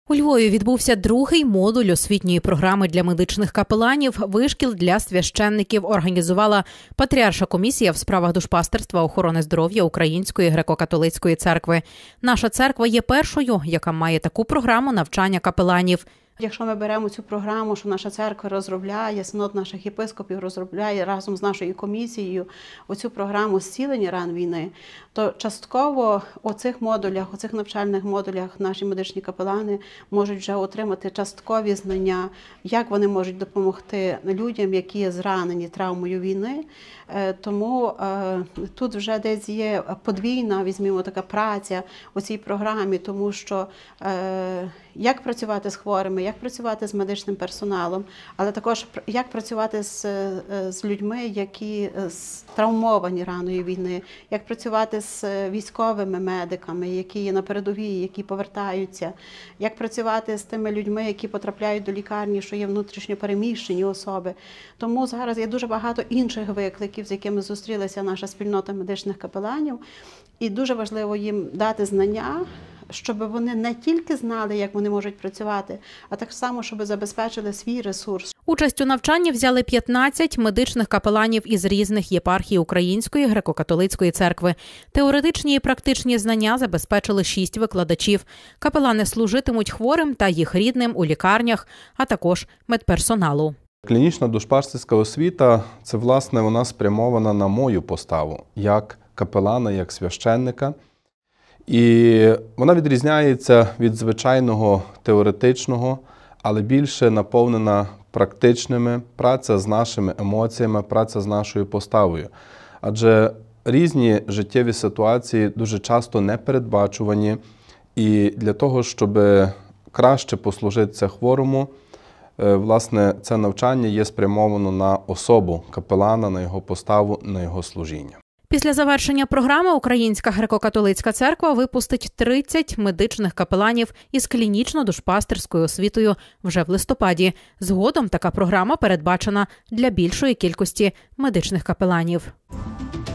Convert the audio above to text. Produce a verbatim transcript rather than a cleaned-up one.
У Львові відбувся другий модуль освітньої програми для медичних капеланів «Вишкіл для священників». Організувала Патріарша комісія в справах душпастерства, охорони здоров'я Української греко-католицької церкви. Наша церква є першою, яка має таку програму навчання капеланів. Якщо ми беремо цю програму, що наша церква розробляє, синод наших єпископів розробляє разом з нашою комісією оцю програму зцілення ран війни, то частково у цих модулях, у цих навчальних модулях наші медичні капелани можуть вже отримати часткові знання, як вони можуть допомогти людям, які є зранені травмою війни. Тому е, тут вже десь є подвійна, візьмімо, така праця у цій програмі, тому що е, як працювати з хворими, як працювати з медичним персоналом, але також як працювати з, з людьми, які травмовані раною війни, як працювати з військовими медиками, які є на передовій, які повертаються, як працювати з тими людьми, які потрапляють до лікарні, що є внутрішньо переміщені особи. Тому зараз є дуже багато інших викликів, з якими зустрілася наша спільнота медичних капеланів, і дуже важливо їм дати знання, щоб вони не тільки знали, як вони можуть працювати, а так само, щоб забезпечили свій ресурс. Участь у навчанні взяли п'ятнадцять медичних капеланів із різних єпархій Української греко-католицької церкви. Теоретичні і практичні знання забезпечили шість викладачів. Капелани служитимуть хворим та їх рідним у лікарнях, а також медперсоналу. Клінічна душпастерська освіта – це, власне, вона спрямована на мою поставу, як капелана, як священника. І вона відрізняється від звичайного теоретичного, але більше наповнена практичними, праця з нашими емоціями, праця з нашою поставою. Адже різні життєві ситуації дуже часто непередбачувані, і для того, щоб краще послужитися хворому, власне, це навчання є спрямовано на особу капелана, на його поставу, на його служіння. Після завершення програми Українська греко-католицька церква випустить тридцять медичних капеланів із клінічно-душпастерською освітою вже в листопаді. Згодом така програма передбачена для більшої кількості медичних капеланів.